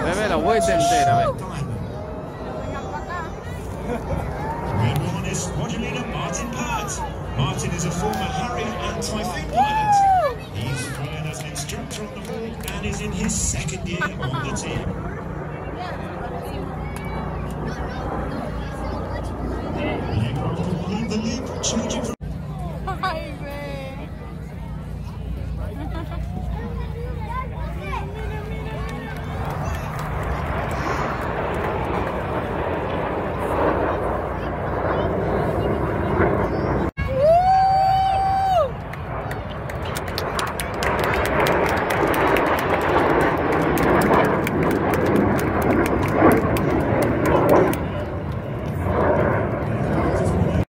Bebe la vuelta entera, ve. Red One is squadron leader Martin Pert. Martin is a former Harrier and Typhoon pilot. He's flying as an instructor on the Hawk and is in his second year on the team.